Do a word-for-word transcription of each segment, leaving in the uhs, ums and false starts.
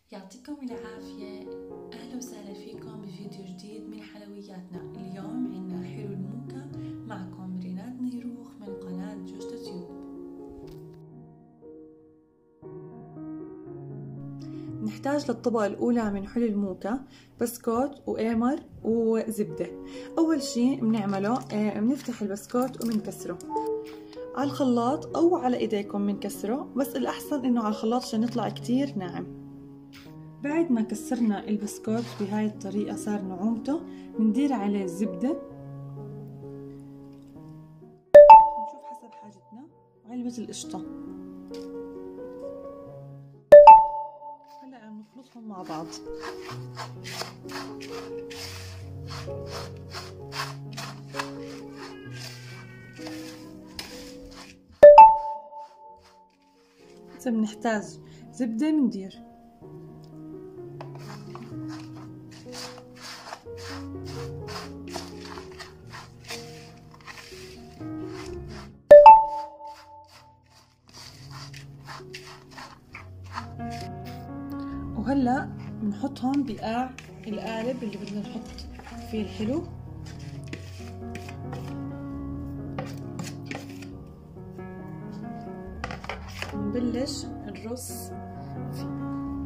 يعطيكم العافية. أهلا وسهلا فيكم بفيديو جديد من حلوياتنا. اليوم عنا حلو الموكا. معكم ريناد نيروخ من قناة جوجتا تيوب. نحتاج للطبقة الأولى من حلو الموكا بسكوت وقمر وزبدة. أول شي بنعمله بنفتح البسكوت وبنكسره على الخلاط أو على إيديكم بنكسره، بس الأحسن إنه على الخلاط عشان يطلع كتير ناعم. بعد ما كسرنا البسكوت بهاي الطريقة صار نعومته، بندير عليه الزبدة، نشوف حسب حاجتنا، وعلبة القشطة. هلا عم نخلطهم مع بعض. إذا بنحتاج زبدة بندير. وهلا بنحطهم بقاع القالب اللي بدنا نحط فيه الحلو. نبلش نرص فيه.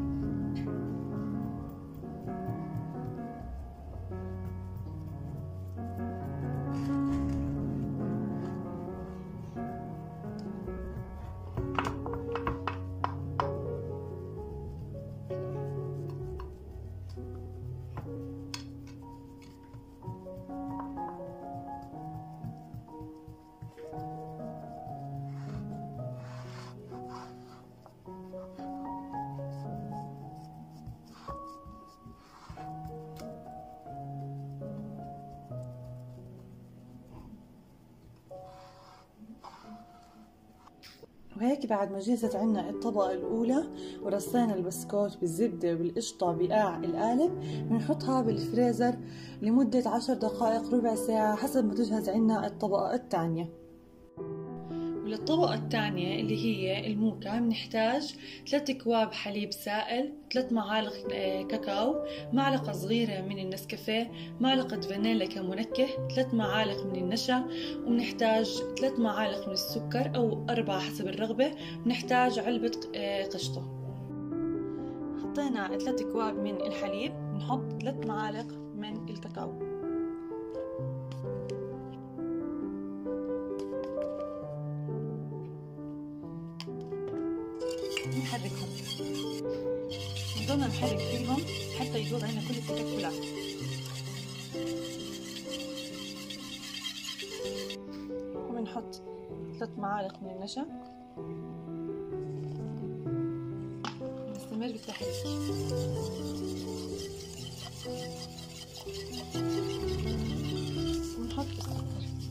وهيك بعد ما جهزت عنا الطبقة الأولى ورصينا البسكوت بالزبدة والقشطة بقاع القالب، بنحطها بالفريزر لمدة عشر دقائق ربع ساعة حسب ما تجهز عنا الطبقة الثانية. وللطبقة الثانية اللي هي الموكا بنحتاج ثلاث كواب حليب سائل، ثلاث معالق كاكاو، معلقة صغيرة من النسكافيه، معلقة فانيلا كمنكه، ثلاث معالق من النشا، وبنحتاج ثلاث معالق من السكر أو أربعة حسب الرغبة. بنحتاج علبة قشطة. حطينا ثلاث كواب من الحليب، بنحط ثلاث معالق من الكاكاو. نحركهم، نضلنا نحرك فيهم حتى يذوب عنا كل التكتلات. وبنحط ثلاث معالق من النشا. نستمر بالتحريك. ونحط السكر.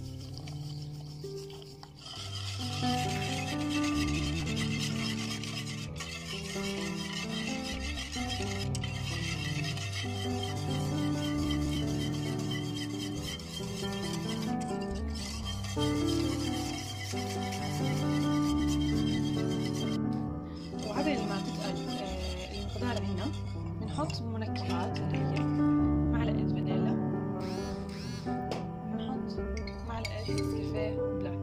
وقبل ما تتقل المقدار عنا بنحط منكهات اللي هي معلقة فانيلا، بنحط معلقة نسكافيه بلاك.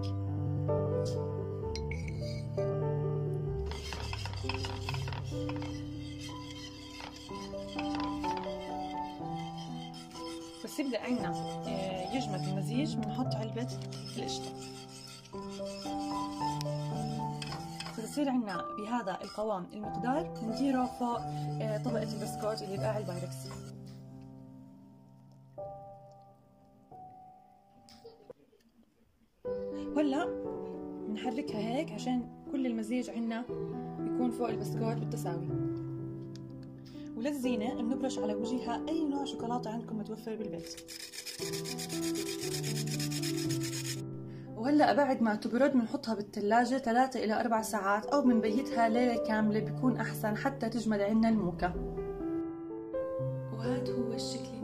بس يبدأ عنا يجمد المزيج بنحط علبة القشطة. بتصير عنا بهذا القوام المقدار بنديره فوق طبقة البسكوت اللي بقاع البايركس. وهلا بنحركها هيك عشان كل المزيج عنا يكون فوق البسكوت بالتساوي. وللزينة بنبرش على وجهها أي نوع شوكولاتة عندكم متوفر بالبيت. وهلا بعد ما تبرد بنحطها بالثلاجة ثلاثة إلى أربع ساعات، أو بنبيتها ليلة كاملة بيكون أحسن حتى تجمد عنا الموكا. وهذا هو الشكل